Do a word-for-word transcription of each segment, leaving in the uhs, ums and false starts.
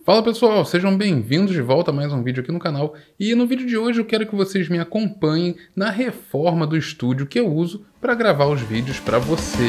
Fala pessoal, sejam bem-vindos de volta a mais um vídeo aqui no canal. E no vídeo de hoje eu quero que vocês me acompanhem na reforma do estúdio que eu uso para gravar os vídeos para vocês.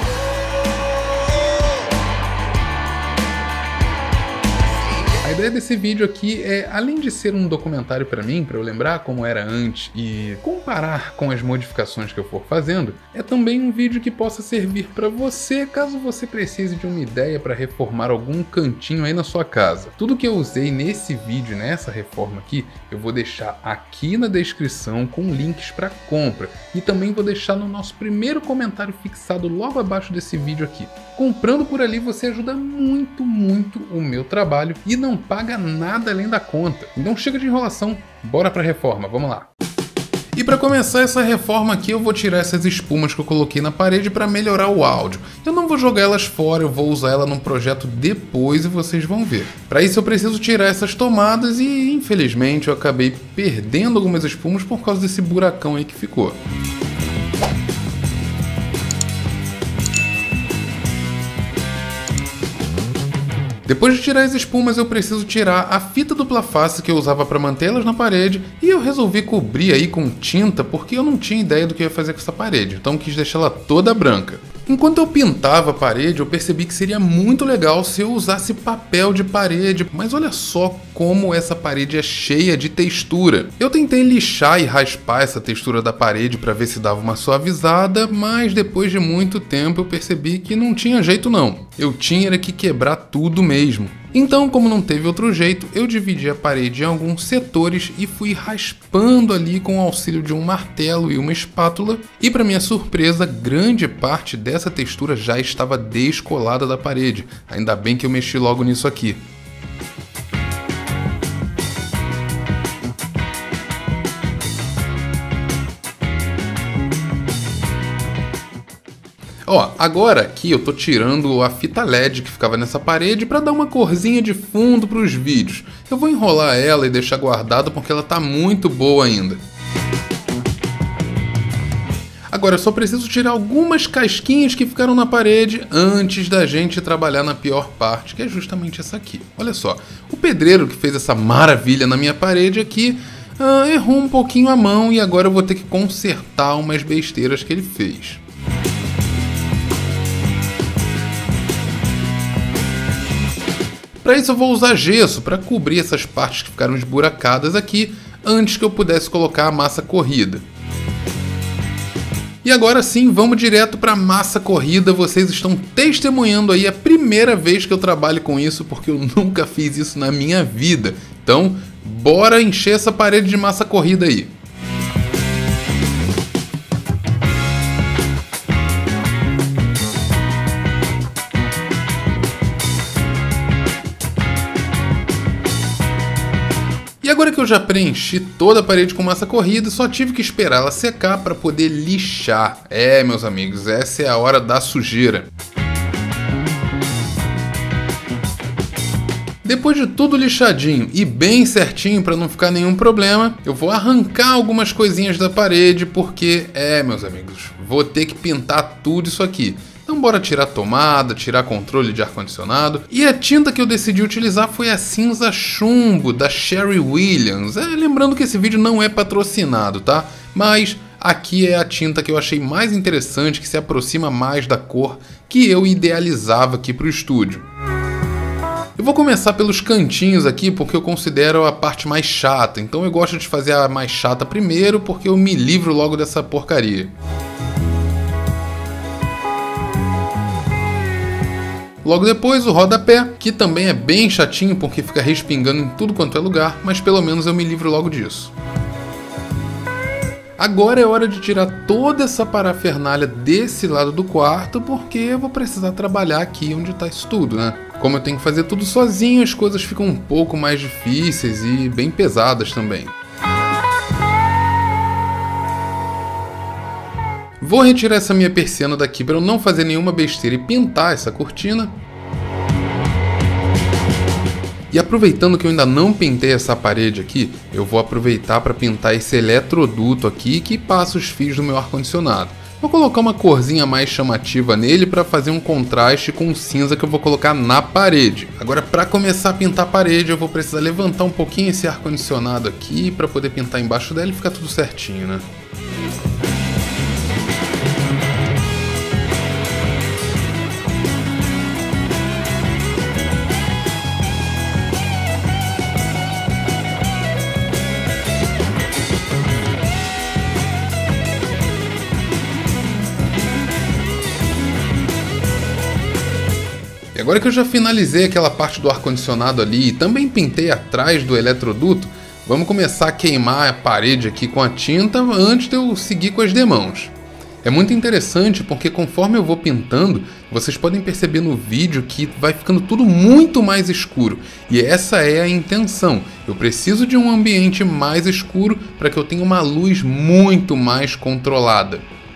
A ideia desse vídeo aqui é, além de ser um documentário para mim, para eu lembrar como era antes e comparar com as modificações que eu for fazendo, é também um vídeo que possa servir para você, caso você precise de uma ideia para reformar algum cantinho aí na sua casa. Tudo que eu usei nesse vídeo, nessa reforma aqui, eu vou deixar aqui na descrição com links para compra e também vou deixar no nosso primeiro comentário fixado logo abaixo desse vídeo aqui. Comprando por ali você ajuda muito, muito o meu trabalho e não paga nada além da conta. Então chega de enrolação, bora pra reforma, vamos lá. E para começar essa reforma aqui eu vou tirar essas espumas que eu coloquei na parede para melhorar o áudio. Eu não vou jogar elas fora, eu vou usar ela num projeto depois e vocês vão ver. Para isso eu preciso tirar essas tomadas e infelizmente eu acabei perdendo algumas espumas por causa desse buracão aí que ficou. Depois de tirar as espumas, eu preciso tirar a fita dupla face que eu usava para mantê-las na parede e eu resolvi cobrir aí com tinta porque eu não tinha ideia do que eu ia fazer com essa parede, então quis deixá-la toda branca. Enquanto eu pintava a parede, eu percebi que seria muito legal se eu usasse papel de parede, mas olha só como essa parede é cheia de textura. Eu tentei lixar e raspar essa textura da parede para ver se dava uma suavizada, mas depois de muito tempo eu percebi que não tinha jeito não. Eu tinha que quebrar tudo mesmo. Então, como não teve outro jeito, eu dividi a parede em alguns setores e fui raspando ali com o auxílio de um martelo e uma espátula. E para minha surpresa, grande parte dessa textura já estava descolada da parede. Ainda bem que eu mexi logo nisso aqui. Ó, agora aqui eu tô tirando a fita L E D que ficava nessa parede para dar uma corzinha de fundo para os vídeos. Eu vou enrolar ela e deixar guardada porque ela tá muito boa ainda. Agora eu só preciso tirar algumas casquinhas que ficaram na parede antes da gente trabalhar na pior parte, que é justamente essa aqui. Olha só, o pedreiro que fez essa maravilha na minha parede aqui ah, errou um pouquinho a mão e agora eu vou ter que consertar umas besteiras que ele fez. Para isso eu vou usar gesso para cobrir essas partes que ficaram esburacadas aqui antes que eu pudesse colocar a massa corrida. E agora sim, vamos direto para a massa corrida. Vocês estão testemunhando aí a primeira vez que eu trabalho com isso porque eu nunca fiz isso na minha vida. Então, bora encher essa parede de massa corrida aí. E agora que eu já preenchi toda a parede com massa corrida, só tive que esperar ela secar para poder lixar. É, meus amigos, essa é a hora da sujeira. Depois de tudo lixadinho e bem certinho para não ficar nenhum problema, eu vou arrancar algumas coisinhas da parede porque, é, meus amigos, vou ter que pintar tudo isso aqui. Então bora tirar tomada, tirar controle de ar-condicionado. E a tinta que eu decidi utilizar foi a cinza chumbo da Sherwin Williams. É, lembrando que esse vídeo não é patrocinado, tá? Mas aqui é a tinta que eu achei mais interessante, que se aproxima mais da cor que eu idealizava aqui para o estúdio. Eu vou começar pelos cantinhos aqui porque eu considero a parte mais chata. Então eu gosto de fazer a mais chata primeiro porque eu me livro logo dessa porcaria. Logo depois o rodapé, que também é bem chatinho porque fica respingando em tudo quanto é lugar, mas pelo menos eu me livro logo disso. Agora é hora de tirar toda essa parafernália desse lado do quarto porque eu vou precisar trabalhar aqui onde está isso tudo, né? Como eu tenho que fazer tudo sozinho, as coisas ficam um pouco mais difíceis e bem pesadas também. Vou retirar essa minha persiana daqui para eu não fazer nenhuma besteira e pintar essa cortina. E aproveitando que eu ainda não pintei essa parede aqui, eu vou aproveitar para pintar esse eletroduto aqui que passa os fios do meu ar-condicionado. Vou colocar uma corzinha mais chamativa nele para fazer um contraste com o cinza que eu vou colocar na parede. Agora, para começar a pintar a parede, eu vou precisar levantar um pouquinho esse ar-condicionado aqui para poder pintar embaixo dela e ficar tudo certinho, né? Agora que eu já finalizei aquela parte do ar-condicionado ali e também pintei atrás do eletroduto, vamos começar a queimar a parede aqui com a tinta antes de eu seguir com as demãos. É muito interessante porque conforme eu vou pintando, vocês podem perceber no vídeo que vai ficando tudo muito mais escuro. E essa é a intenção. Eu preciso de um ambiente mais escuro para que eu tenha uma luz muito mais controlada.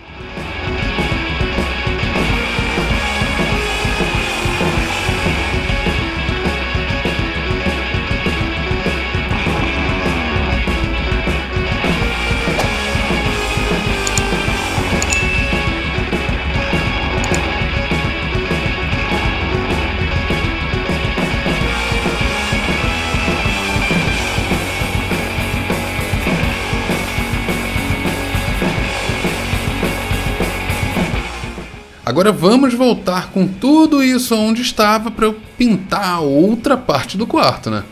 Agora vamos voltar com tudo isso onde estava para eu pintar a outra parte do quarto, né?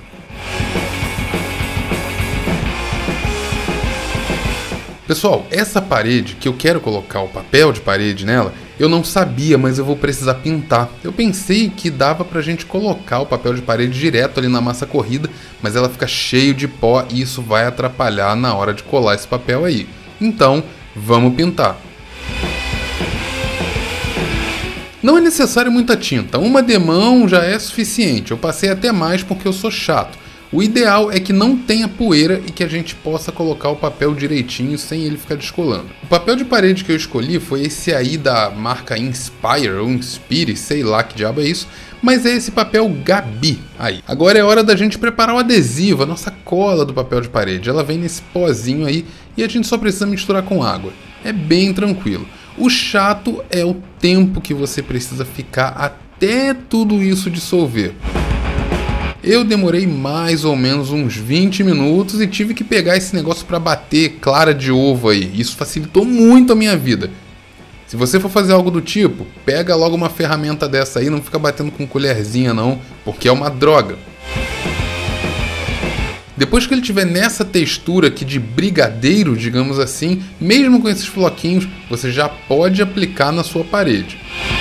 Pessoal, essa parede que eu quero colocar o papel de parede nela, eu não sabia, mas eu vou precisar pintar. Eu pensei que dava pra gente colocar o papel de parede direto ali na massa corrida, mas ela fica cheio de pó e isso vai atrapalhar na hora de colar esse papel aí. Então, vamos pintar. Não é necessário muita tinta, uma demão já é suficiente, eu passei até mais porque eu sou chato. O ideal é que não tenha poeira e que a gente possa colocar o papel direitinho sem ele ficar descolando. O papel de parede que eu escolhi foi esse aí da marca Inspire ou Inspire, sei lá que diabo é isso, mas é esse papel Gabi aí. Agora é hora da gente preparar o adesivo, a nossa cola do papel de parede. Ela vem nesse pozinho aí e a gente só precisa misturar com água. É bem tranquilo. O chato é o tempo que você precisa ficar até tudo isso dissolver. Eu demorei mais ou menos uns vinte minutos e tive que pegar esse negócio para bater clara de ovo aí. Isso facilitou muito a minha vida. Se você for fazer algo do tipo, pega logo uma ferramenta dessa aí, não fica batendo com colherzinha não, porque é uma droga. Depois que ele tiver nessa textura aqui de brigadeiro, digamos assim, mesmo com esses floquinhos, você já pode aplicar na sua parede.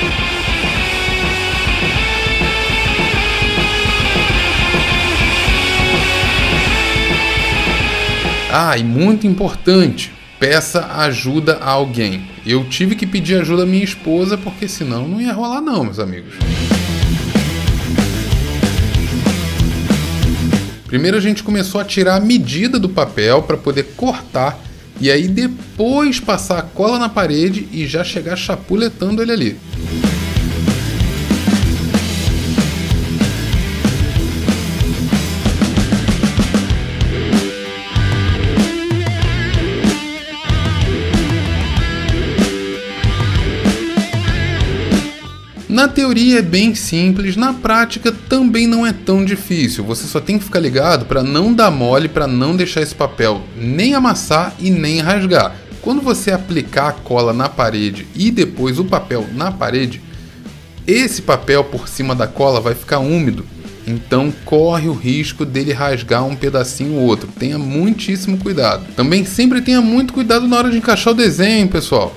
Ah, e muito importante, peça ajuda a alguém. Eu tive que pedir ajuda à minha esposa porque senão não ia rolar não, meus amigos. Primeiro a gente começou a tirar a medida do papel para poder cortar e aí depois passar a cola na parede e já chegar chapuletando ele ali. Na teoria é bem simples, na prática também não é tão difícil. Você só tem que ficar ligado para não dar mole, para não deixar esse papel nem amassar e nem rasgar. Quando você aplicar a cola na parede e depois o papel na parede, esse papel por cima da cola vai ficar úmido. Então corre o risco dele rasgar um pedacinho ou outro. Tenha muitíssimo cuidado. Também sempre tenha muito cuidado na hora de encaixar o desenho, pessoal.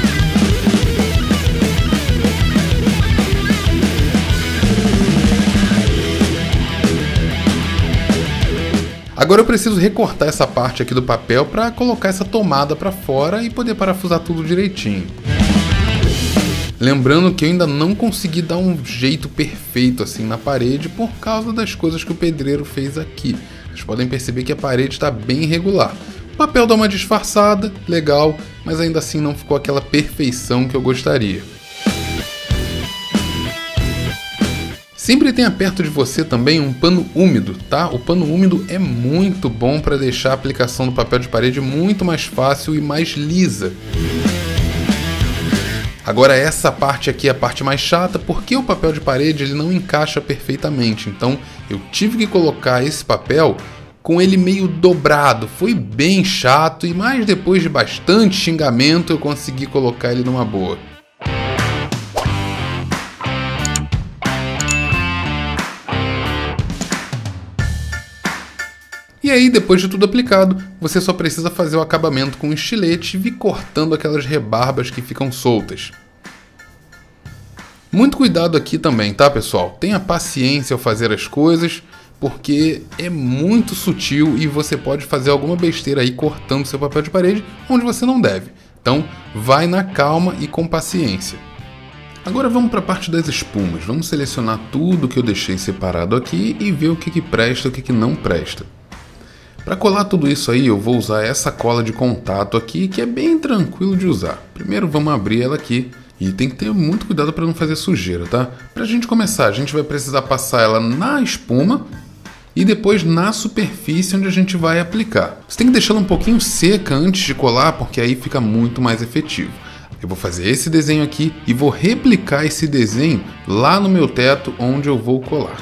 Agora eu preciso recortar essa parte aqui do papel para colocar essa tomada para fora e poder parafusar tudo direitinho. Lembrando que eu ainda não consegui dar um jeito perfeito assim na parede por causa das coisas que o pedreiro fez aqui. Vocês podem perceber que a parede está bem irregular. O papel dá uma disfarçada, legal, mas ainda assim não ficou aquela perfeição que eu gostaria. Sempre tenha perto de você também um pano úmido, tá? O pano úmido é muito bom para deixar a aplicação do papel de parede muito mais fácil e mais lisa. Agora essa parte aqui é a parte mais chata, porque o papel de parede ele não encaixa perfeitamente, então eu tive que colocar esse papel com ele meio dobrado. Foi bem chato, e mais depois de bastante xingamento eu consegui colocar ele numa boa. E aí, depois de tudo aplicado, você só precisa fazer o acabamento com um estilete e vir cortando aquelas rebarbas que ficam soltas. Muito cuidado aqui também, tá, pessoal? Tenha paciência ao fazer as coisas, porque é muito sutil e você pode fazer alguma besteira aí cortando seu papel de parede onde você não deve. Então, vai na calma e com paciência. Agora vamos para a parte das espumas. Vamos selecionar tudo que eu deixei separado aqui e ver o que, que presta e o que, que não presta. Para colar tudo isso aí, eu vou usar essa cola de contato aqui, que é bem tranquilo de usar. Primeiro vamos abrir ela aqui, e tem que ter muito cuidado para não fazer sujeira, tá? Para a gente começar, a gente vai precisar passar ela na espuma e depois na superfície onde a gente vai aplicar. Você tem que deixá-la um pouquinho seca antes de colar, porque aí fica muito mais efetivo. Eu vou fazer esse desenho aqui e vou replicar esse desenho lá no meu teto onde eu vou colar.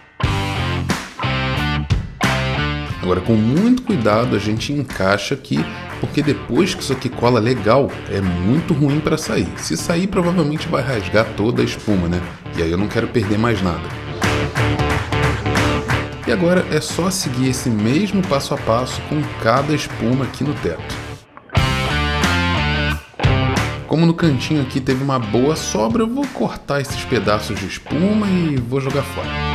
Agora, com muito cuidado, a gente encaixa aqui, porque depois que isso aqui cola legal, é muito ruim para sair. Se sair, provavelmente vai rasgar toda a espuma, né? E aí eu não quero perder mais nada. E agora é só seguir esse mesmo passo a passo com cada espuma aqui no teto. Como no cantinho aqui teve uma boa sobra, eu vou cortar esses pedaços de espuma e vou jogar fora.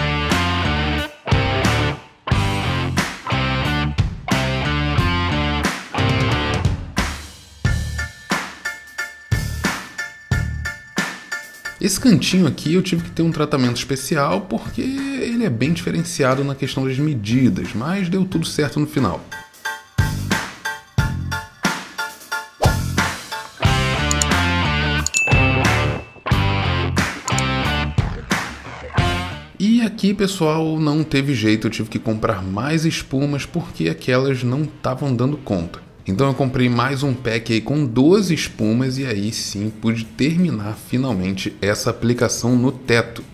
Esse cantinho aqui eu tive que ter um tratamento especial porque ele é bem diferenciado na questão das medidas, mas deu tudo certo no final. E aqui, pessoal, não teve jeito, eu tive que comprar mais espumas porque aquelas não estavam dando conta. Então eu comprei mais um pack aí com doze espumas e aí sim pude terminar finalmente essa aplicação no teto.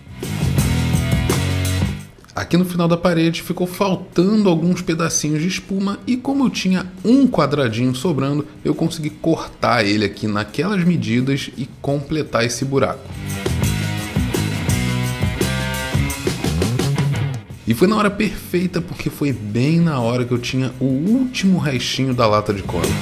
Aqui no final da parede ficou faltando alguns pedacinhos de espuma e como eu tinha um quadradinho sobrando, eu consegui cortar ele aqui naquelas medidas e completar esse buraco. E foi na hora perfeita porque foi bem na hora que eu tinha o último restinho da lata de cola.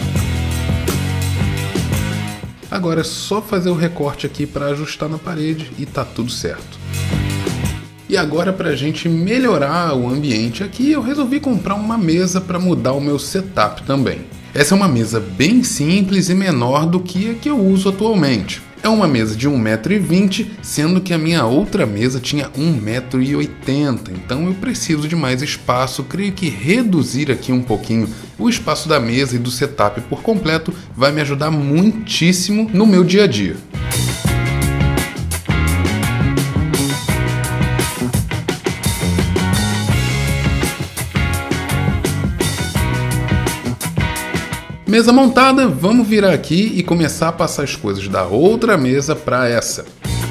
Agora é só fazer o recorte aqui para ajustar na parede e tá tudo certo. E agora, para a gente melhorar o ambiente aqui, eu resolvi comprar uma mesa para mudar o meu setup também. Essa é uma mesa bem simples e menor do que a que eu uso atualmente. É uma mesa de um metro e vinte, sendo que a minha outra mesa tinha um metro e oitenta, então eu preciso de mais espaço. Creio que reduzir aqui um pouquinho o espaço da mesa e do setup por completo vai me ajudar muitíssimo no meu dia a dia. Mesa montada, vamos virar aqui e começar a passar as coisas da outra mesa para essa.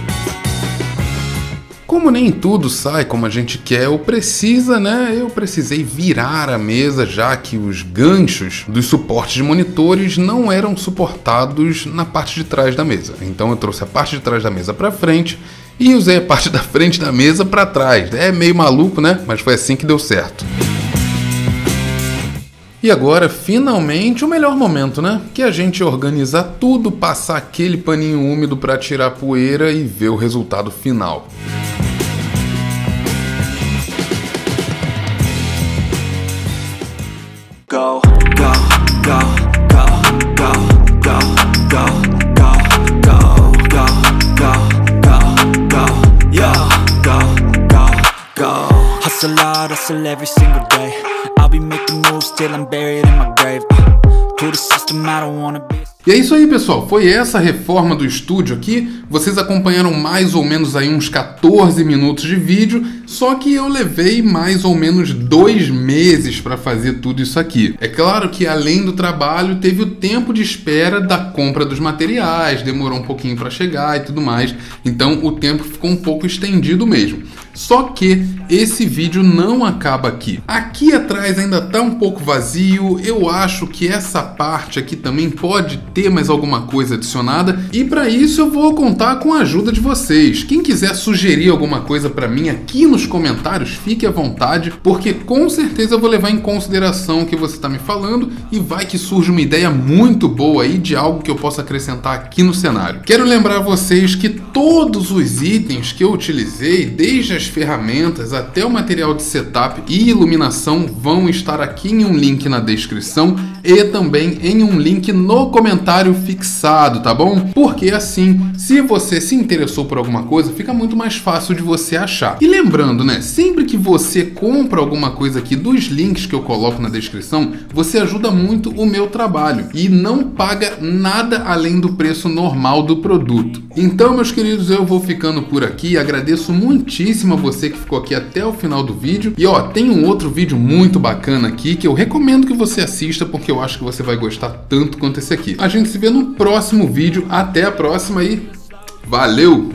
Como nem tudo sai como a gente quer ou precisa, né? Eu precisei virar a mesa, já que os ganchos dos suportes de monitores não eram suportados na parte de trás da mesa. Então eu trouxe a parte de trás da mesa para frente e usei a parte da frente da mesa para trás. É meio maluco, né? Mas foi assim que deu certo. E agora, finalmente, o melhor momento, né? Que é a gente organizar tudo, passar aquele paninho úmido para tirar a poeira e ver o resultado final. Go, go, go, go, go, go, go, go, go, go, go, go, yo, go, go, go. Hustle hard, hustle every single day. I'll be making moves till I'm buried in my grave. Uh, to the system, I don't wanna be. E é isso aí, pessoal, foi essa reforma do estúdio aqui. Vocês acompanharam mais ou menos aí uns quatorze minutos de vídeo, só que eu levei mais ou menos dois meses para fazer tudo isso aqui. É claro que além do trabalho, teve o tempo de espera da compra dos materiais, demorou um pouquinho para chegar e tudo mais, então o tempo ficou um pouco estendido mesmo. Só que esse vídeo não acaba aqui. Aqui atrás ainda tá um pouco vazio, eu acho que essa parte aqui também pode ter mais alguma coisa adicionada, e para isso eu vou contar com a ajuda de vocês. Quem quiser sugerir alguma coisa para mim aqui nos comentários, fique à vontade, porque com certeza eu vou levar em consideração o que você está me falando e vai que surge uma ideia muito boa aí de algo que eu possa acrescentar aqui no cenário. Quero lembrar vocês que todos os itens que eu utilizei, desde as ferramentas até o material de setup e iluminação, vão estar aqui em um link na descrição e também em um link no comentário fixado, tá bom? Porque assim, se você se interessou por alguma coisa, fica muito mais fácil de você achar. E lembrando, né, sempre que você compra alguma coisa aqui dos links que eu coloco na descrição, você ajuda muito o meu trabalho e não paga nada além do preço normal do produto. Então, meus queridos, eu vou ficando por aqui. Agradeço muitíssimo a você que ficou aqui até o final do vídeo. E ó, tem um outro vídeo muito bacana aqui que eu recomendo que você assista, porque eu acho que você vai gostar tanto quanto esse aqui. A gente se vê no próximo vídeo. Até a próxima e valeu!